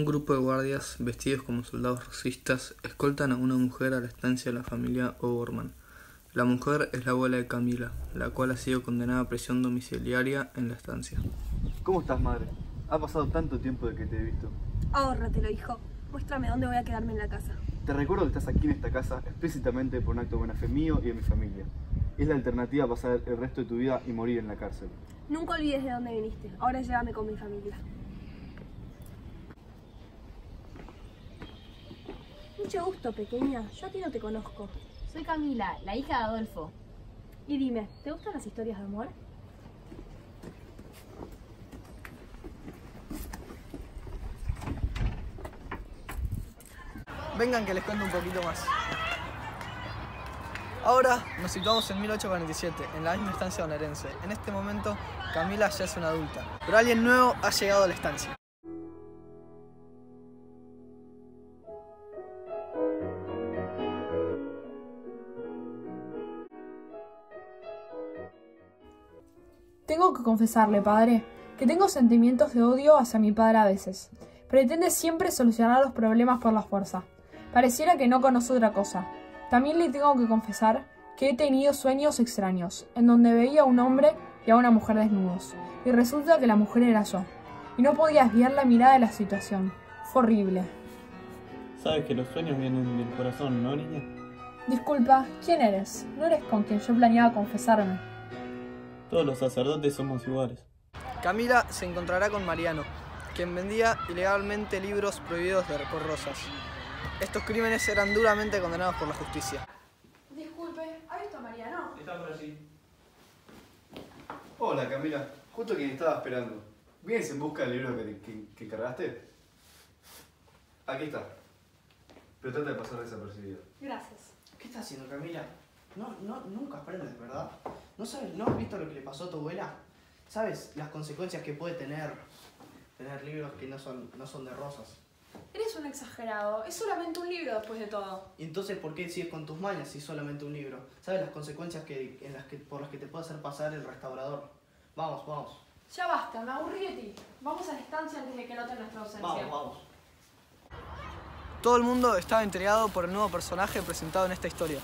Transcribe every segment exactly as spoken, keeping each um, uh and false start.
grupo de guardias, vestidos como soldados rosistas, escoltan a una mujer a la estancia de la familia O'Gorman. La mujer es la abuela de Camila, la cual ha sido condenada a prisión domiciliaria en la estancia. ¿Cómo estás, madre? Ha pasado tanto tiempo de que te he visto. Ahórratelo, hijo. Muéstrame dónde voy a quedarme en la casa. Te recuerdo que estás aquí en esta casa explícitamente por un acto de buena fe mío y de mi familia. Es la alternativa a pasar el resto de tu vida y morir en la cárcel. Nunca olvides de dónde viniste. Ahora llévame con mi familia. Mucho gusto, pequeña. Yo a ti no te conozco. Soy Camila, la hija de Adolfo. Y dime, ¿te gustan las historias de amor? Vengan que les cuento un poquito más. Ahora nos situamos en mil ochocientos cuarenta y siete, en la misma estancia bonaerense. En este momento, Camila ya es una adulta, pero alguien nuevo ha llegado a la estancia. Tengo que confesarle, padre, que tengo sentimientos de odio hacia mi padre a veces. Pretende siempre solucionar los problemas por la fuerza. Pareciera que no conoce otra cosa. También le tengo que confesar que he tenido sueños extraños, en donde veía a un hombre y a una mujer desnudos, y resulta que la mujer era yo. Y no podía desviar la mirada de la situación. Fue horrible. Sabes que los sueños vienen del corazón, ¿no, niña? Disculpa, ¿quién eres? No eres con quien yo planeaba confesarme. Todos los sacerdotes somos iguales. Camila se encontrará con Mariano, quien vendía ilegalmente libros prohibidos de por Rosas. Estos crímenes eran duramente condenados por la justicia. Disculpe, ¿ha visto a Mariano? Está por allí. Hola, Camila. Justo quien estaba esperando. ¿Vienes en busca del libro que, que, que cargaste? Aquí está. Pero trata de pasar desapercibido. Gracias. ¿Qué estás haciendo, Camila? No, no, nunca aprendes, ¿verdad? ¿No sabes, no has visto lo que le pasó a tu abuela? ¿Sabes las consecuencias que puede tener tener libros que no son, no son de Rosas? Eres un exagerado. Es solamente un libro después de todo. ¿Y entonces por qué sigues con tus mañas si es solamente un libro? ¿Sabes las consecuencias que, en las que, por las que te puede hacer pasar el restaurador? Vamos, vamos. Ya basta, me aburrí de ti. Vamos a la estancia antes de que noten nuestra ausencia. Vamos, vamos. Todo el mundo estaba intrigado por el nuevo personaje presentado en esta historia.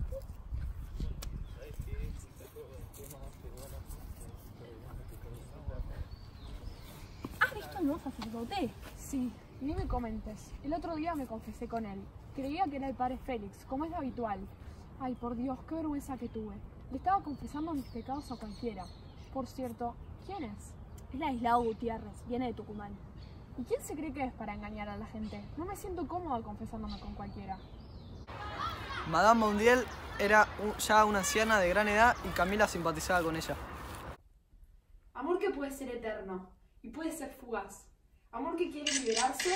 ¿Has visto al nuevo sacerdote? Sí, ni me comentes. El otro día me confesé con él. Creía que era el padre Félix, como es lo habitual. Ay, por Dios, qué vergüenza que tuve. Le estaba confesando mis pecados a cualquiera. Por cierto, ¿quién es? Es la Aislado Gutiérrez. Viene de Tucumán. ¿Y quién se cree que es para engañar a la gente? No me siento cómoda confesándome con cualquiera. Madame Mondiel era ya una anciana de gran edad y Camila simpatizaba con ella. Amor que puede ser eterno y puede ser fugaz. Amor que quiere liberarse.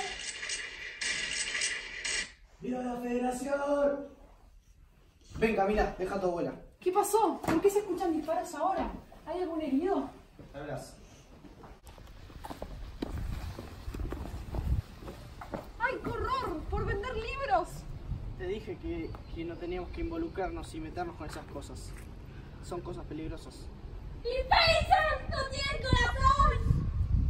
¡Viva la Federación! Ven, Camila, deja a tu abuela. ¿Qué pasó? ¿Por qué se escuchan disparos ahora? ¿Hay algún herido? Hablas. ¡Ay, qué horror! ¡Por vender libros! Te dije que, que no teníamos que involucrarnos y meternos con esas cosas. Son cosas peligrosas. ¡Mi Padre Santo tiene el corazón!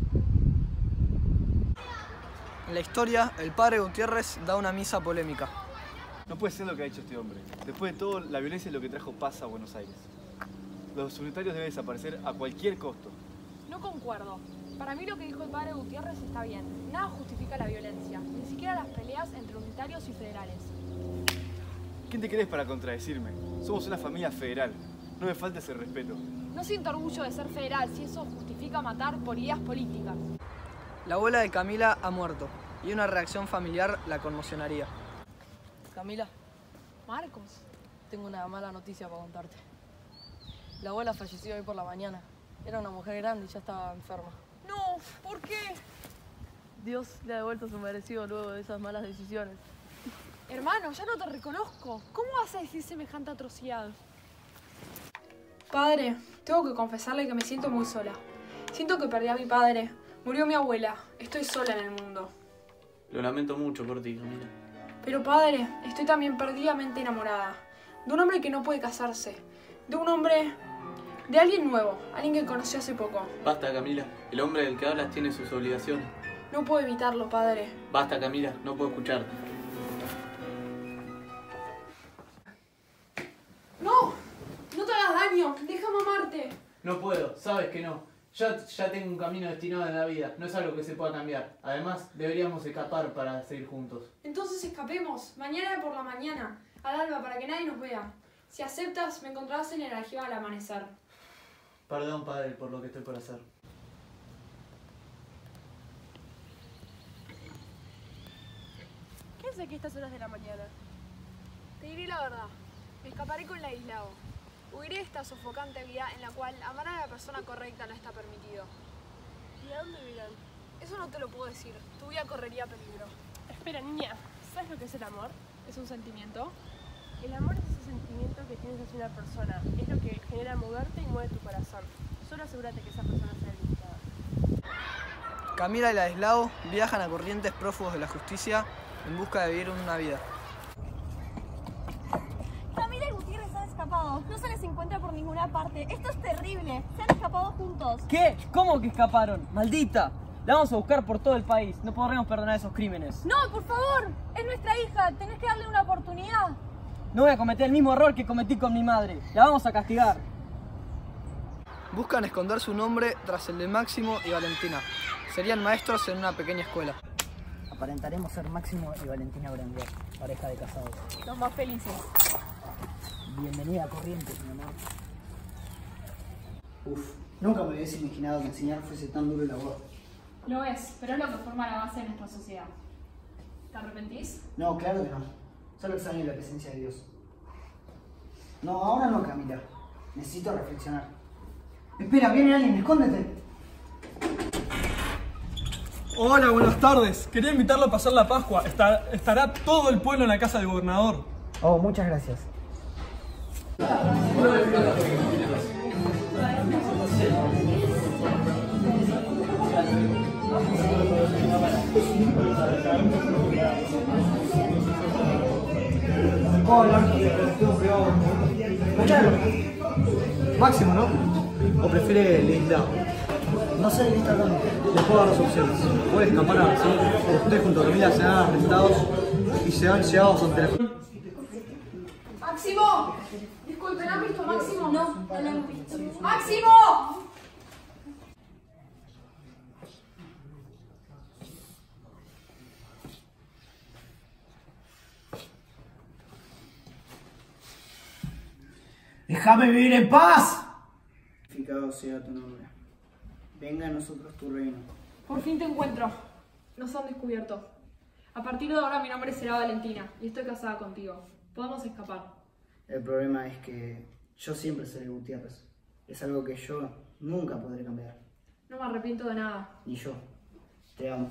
En la historia, el padre Gutiérrez da una misa polémica. No puede ser lo que ha hecho este hombre. Después de todo, la violencia es lo que trajo paz a Buenos Aires. Los unitarios deben desaparecer a cualquier costo. No concuerdo. Para mí lo que dijo el padre Gutiérrez está bien. Nada justifica la violencia, ni siquiera las peleas entre unitarios y federales. ¿Quién te crees para contradecirme? Somos una familia federal. No me faltes el respeto. No siento orgullo de ser federal si eso justifica matar por ideas políticas. La abuela de Camila ha muerto y una reacción familiar la conmocionaría. Camila, Marcos. tengo una mala noticia para contarte. La abuela falleció hoy por la mañana. Era una mujer grande y ya estaba enferma. No, ¿por qué? Dios le ha devuelto su merecido luego de esas malas decisiones. Hermano, ya no te reconozco. ¿Cómo vas a decir semejante atrocidad? Padre, tengo que confesarle que me siento muy sola. Siento que perdí a mi padre. Murió mi abuela. Estoy sola en el mundo. Lo lamento mucho por ti, Camila. Pero padre, estoy también perdidamente enamorada. De un hombre que no puede casarse. De un hombre... de alguien nuevo. Alguien que conocí hace poco. Basta, Camila. El hombre del que hablas tiene sus obligaciones. No puedo evitarlo, padre. Basta, Camila, no puedo escucharte. ¡No! ¡No te hagas daño! ¡Déjame amarte! No puedo, sabes que no. Ya, ya tengo un camino destinado en la vida, no es algo que se pueda cambiar. Además, deberíamos escapar para seguir juntos. Entonces escapemos, mañana por la mañana, al alba, para que nadie nos vea. Si aceptas, me encontrarás en el aljibe al amanecer. Perdón, padre, por lo que estoy por hacer. ¿Qué hace aquí a estas horas de la mañana? Te diré la verdad. Me escaparé con Ladislao. Huiré de esta sofocante vida en la cual amar a la persona correcta no está permitido. ¿Y a dónde irán? Eso no te lo puedo decir. Tu vida correría peligro. Espera, niña. ¿Sabes lo que es el amor? ¿Es un sentimiento? El amor es ese sentimiento que tienes hacia una persona. Es lo que genera moverte y mueve tu corazón. Solo asegúrate que esa persona sea indicada. Camila y Ladislao viajan a corrientes prófugos de la justicia en busca de vivir una vida. Camila y Gutiérrez han escapado. No se les encuentra por ninguna parte. Esto es terrible. Se han escapado juntos. ¿Qué? ¿Cómo que escaparon? ¡Maldita! La vamos a buscar por todo el país. No podremos perdonar esos crímenes. No, por favor. Es nuestra hija. Tenés que darle una oportunidad. No voy a cometer el mismo error que cometí con mi madre. La vamos a castigar. Buscan esconder su nombre tras el de Máximo y Valentina. Serían maestros en una pequeña escuela. Aparentaremos ser Máximo y Valentina Brandier, pareja de casados. Los más felices. Bienvenida a Corrientes, mi amor. Uf, nunca me hubiese imaginado que enseñar fuese tan duro y labor. Lo es, pero es lo que forma la base de nuestra sociedad. ¿Te arrepentís? No, claro que no. Solo extraño la presencia de Dios. No, ahora no, Camila. Necesito reflexionar. Espera, viene alguien, escóndete. Hola, buenas tardes. Quería invitarlo a pasar la Pascua. Está- estará todo el pueblo en la casa del gobernador. Oh, muchas gracias. Hola, tengo cuidado. Máximo, ¿no? ¿O prefiere Ladislao? No sé de qué está hablando. Les puedo dar dos opciones. Puede escapar así, o ustedes junto a Camila se dan arrestados y se van llevados ante la... ¡Máximo! Disculpen, ¿han visto a Máximo? No, no lo hemos visto. ¡Máximo! ¡Déjame vivir en paz! Santificado sea tu nombre. Venga a nosotros tu reino. Por fin te encuentro. Nos han descubierto. A partir de ahora mi nombre será Valentina y estoy casada contigo. Podemos escapar. El problema es que yo siempre seré Gutiérrez. Es algo que yo nunca podré cambiar. No me arrepiento de nada. Ni yo. Te amo.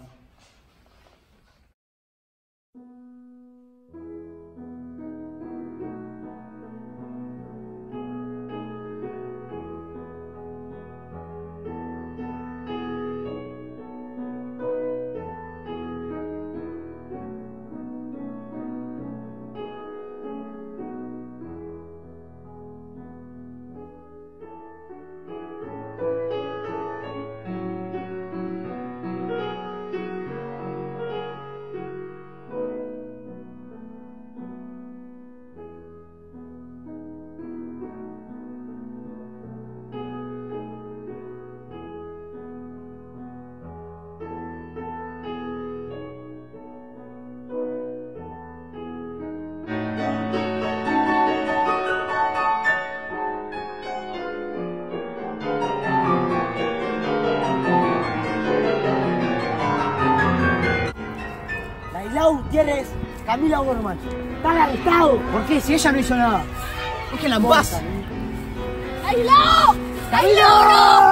Ladislao Gutiérrez, Camila Borman. ¡Están arrestados! ¿Por qué? Si ella no hizo nada. Déjenla en paz. ¡Ladislao! ¡Ladislao!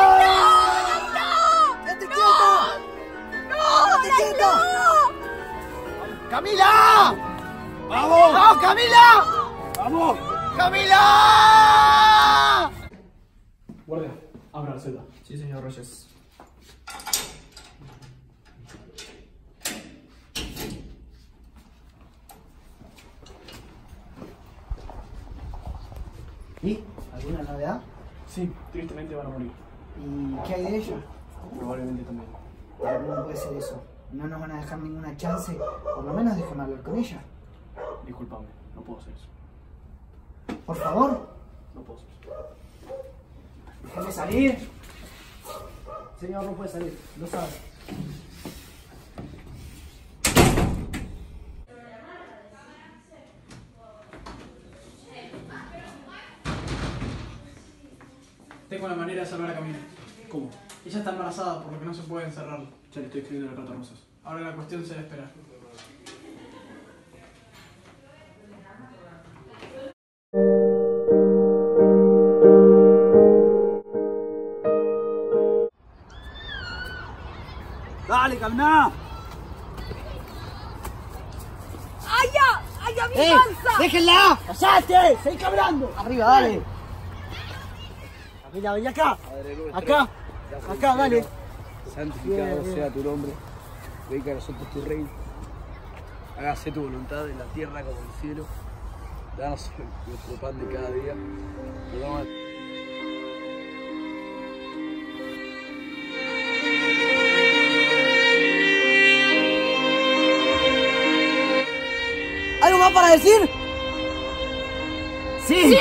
¡Quédate quieto! ¡No! ¡Quédate quieto! ¡Camila! ¡Vamos! ¡Vamos, Camila! ¡Vamos! ¡Camila! Guardia, abra la celda. Sí, señor Reyes. ¿Y? ¿Alguna novedad? Sí, tristemente van a morir. ¿Y qué hay de ella? Probablemente también. Pero no puede ser eso. No nos van a dejar ninguna chance. Por lo menos déjame hablar con ella. Disculpame, no puedo hacer eso. Por favor. No puedo hacer eso. Déjame salir. Señor, no puede salir. Lo sabes. Tengo la manera de salvar a Camila. ¿Cómo? Ella está embarazada, por lo que no se puede encerrarla. Ya le estoy escribiendo la carta a Rosas. Ahora la cuestión será esperar. ¡Dale, camina! ¡Ay, ya! ¡Ay, ya, mi ¡Eh! panza! ¡Déjenla! ¡Callate! ¡Seguí caminando! ¡Arriba, dale! Camila, ven acá. Acá. Acá, dale. Santificado sea tu nombre. Venga a nosotros tu reino. Hágase tu voluntad en la tierra como en el cielo. Danos nuestro pan de cada día. Perdón. ¿Algo más para decir? ¡Sí! ¡Sí!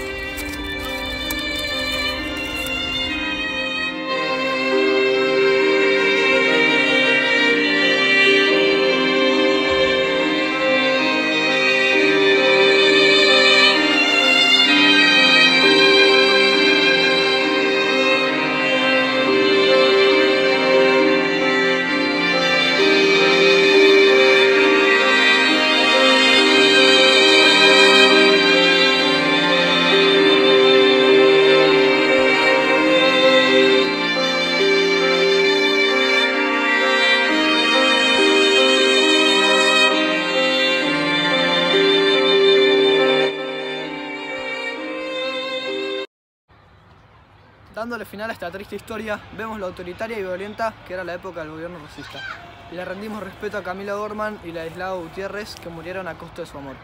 Dándole final a esta triste historia, vemos lo autoritaria y violenta que era la época del gobierno racista. Y le rendimos respeto a Camila Gorman y Ladislao Gutiérrez, que murieron a costa de su amor.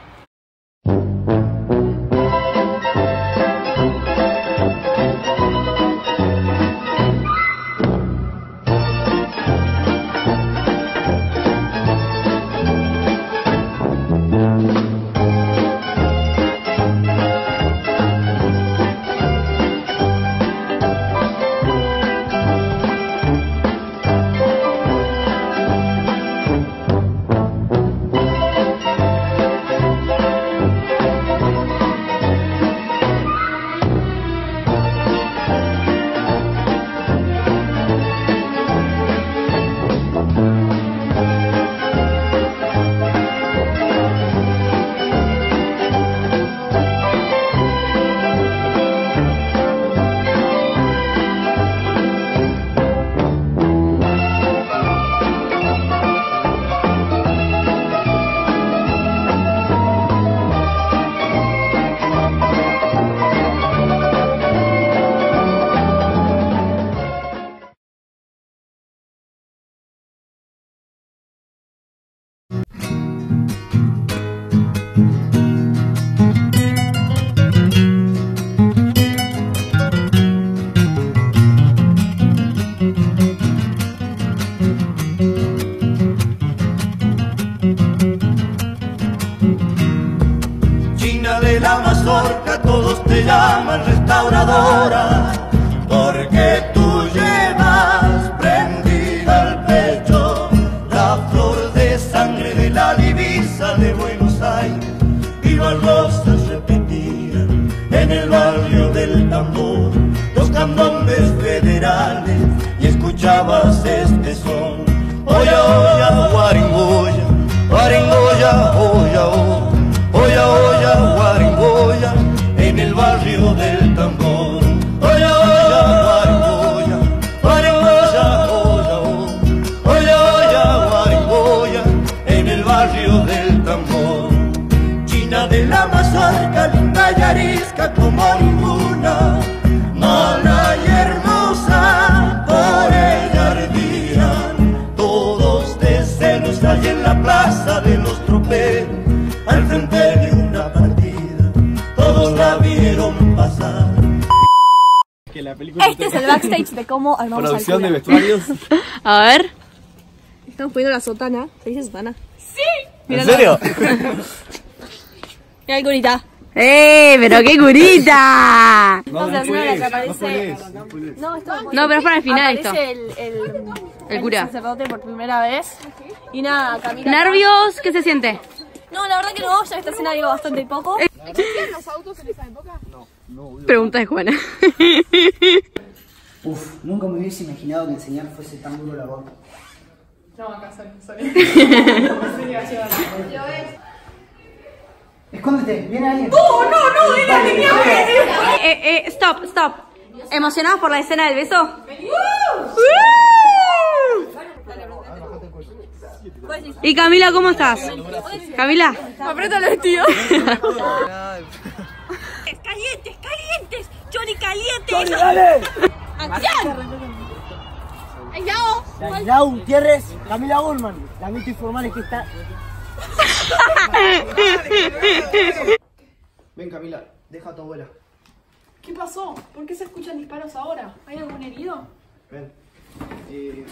De la mazorca todos te llaman restauradora, porque tú llevas prendida al pecho la flor de sangre de la divisa de Buenos Aires. Y baldosas repetían en el barrio del Tambor los candombes federales y escuchabas este son: oya, oya, guaringoya, guaringoya, oya, oya. Oya, oya, guaringoya, en el barrio del Tambor. Oya, oya, guaringoya, guaringoya, oya, oya, oya, guaringoya, en el barrio del Tambor. China de la mazorca, linda y arisca como ninguna, mala y hermosa, por ella ardían todos de celos allí en la plaza de los troperos. Al frente de una partida, todos la vieron pasar. que la película... Este es el backstage de cómo armamos Producción de al vestuarios. A ver. Estamos poniendo la sotana. ¿Se dice sotana? ¡Sí! ¿En serio? Mira el curita. ¡Eh! ¡Pero qué curita! No, no, no, la que aparece... No, esto No, pero es para el final esto. Aparece el, el, El cura. sacerdote por primera vez. Y nada, Camila... ¿Nervios? ¿Qué se siente? No, la verdad que no, ya esta escena digo bastante poco. ¿Existían los autos en esa época? No. Pregunta de Juana. Uf, nunca me hubiese imaginado que enseñar fuese tan duro labor. No, acá sale, sale. Escóndete, viene alguien. ¡No, no, no! ¡Era que tenía Eh, eh, stop, stop. ¿Emocionados por la escena del beso? ¿Y Camila, cómo estás? Camila. Aprieta el vestido. ¡Calientes, calientes! ¡Johnny calientes! ¡Johnny, dale! ¡Acción! ¡Aislao! Aislao Gutiérrez, Camila Gorman. Lamento informarles que está... Ven, Camila, deja a tu abuela. ¿Qué pasó? ¿Por qué se escuchan disparos ahora? ¿Hay algún herido? Ven. Eh...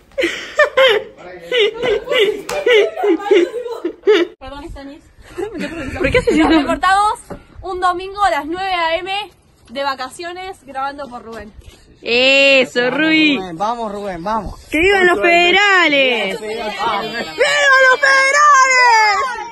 Perdón, Stanis. ¿Por qué haces eso? Recortamos un domingo a las nueve a eme de vacaciones grabando por Rubén. Eso, Rui. Rubén, vamos, Rubén, vamos. ¡Que vivan los federales! ¡Viva ¡Vivan los federales!